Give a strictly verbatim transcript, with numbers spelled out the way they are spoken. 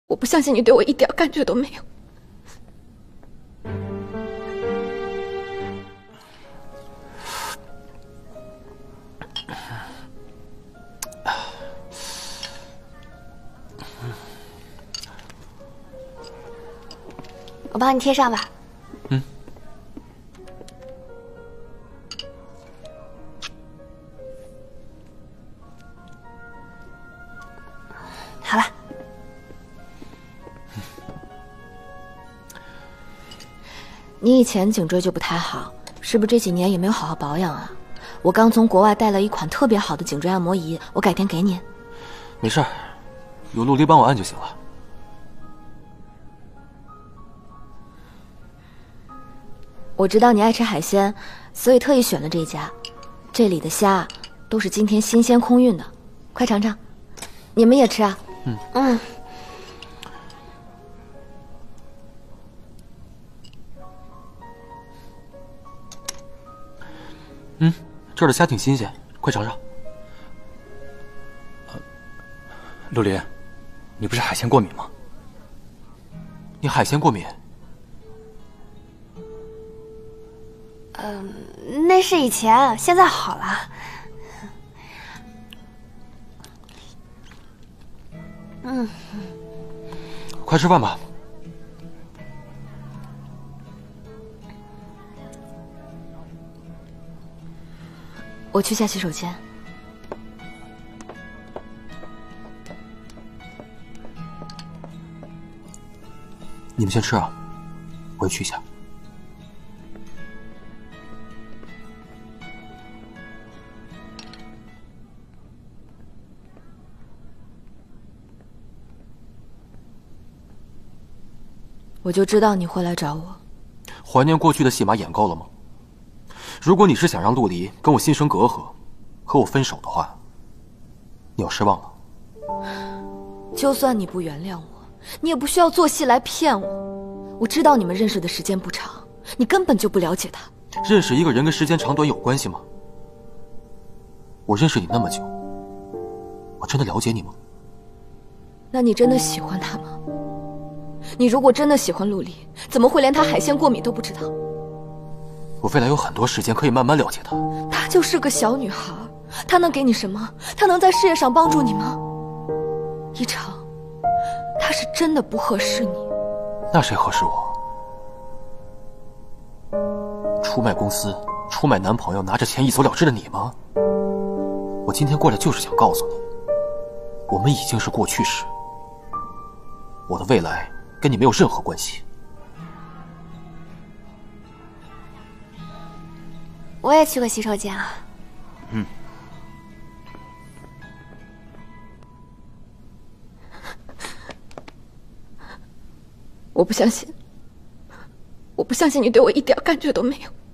我不相信你对我一点感觉都没有。 我帮你贴上吧。 嗯。 好了。 你以前颈椎就不太好，是不是这几年也没有好好保养啊？我刚从国外带了一款特别好的颈椎按摩仪，我改天给你。 没事儿，有陆离帮我按就行了。 我知道你爱吃海鲜，所以特意选了这家。这里的虾都是今天新鲜空运的，快尝尝。你们也吃啊？ 嗯嗯。 嗯，这儿的虾挺新鲜，快尝尝。呃，陆离，你不是海鲜过敏吗？你海鲜过敏？ 嗯、呃，那是以前，现在好了。嗯， 快吃饭吧。 我去下洗手间。 你们先吃啊，我也去一下。 我就知道你会来找我。 怀念过去的戏码演够了吗？如果你是想让陆离跟我心生隔阂，和我分手的话，你要失望了。 就算你不原谅我，你也不需要做戏来骗我。我知道你们认识的时间不长，你根本就不了解他。 认识一个人跟时间长短有关系吗？我认识你那么久，我真的了解你吗？ 那你真的喜欢他吗？你如果真的喜欢陆离，怎么会连他海鲜过敏都不知道？ 我未来有很多时间可以慢慢了解他。 她就是个小女孩，她能给你什么？她能在事业上帮助你吗？一成，她是真的不合适你。 那谁合适我？出卖公司、出卖男朋友，拿着钱一走了之的你吗？我今天过来就是想告诉你，我们已经是过去式，我的未来跟你没有任何关系。 我也去个洗手间啊。 嗯。 我不相信，我不相信你对我一点感觉都没有。